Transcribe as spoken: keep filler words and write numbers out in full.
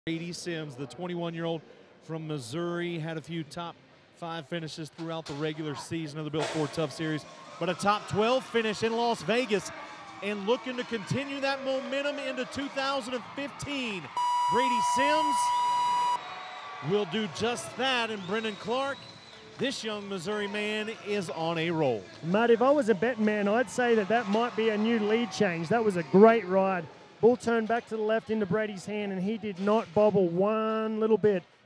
Brady Sims, the twenty-one-year-old from Missouri, had a few top five finishes throughout the regular season of the Built Ford Tough Series, but a top twelve finish in Las Vegas and looking to continue that momentum into two thousand fifteen. Brady Sims will do just that, and Brendan Clark, this young Missouri man, is on a roll. Mate, if I was a betting man, I'd say that that might be a new lead change. That was a great ride. Ball turned back to the left into Brady's hand, and he did not bobble one little bit.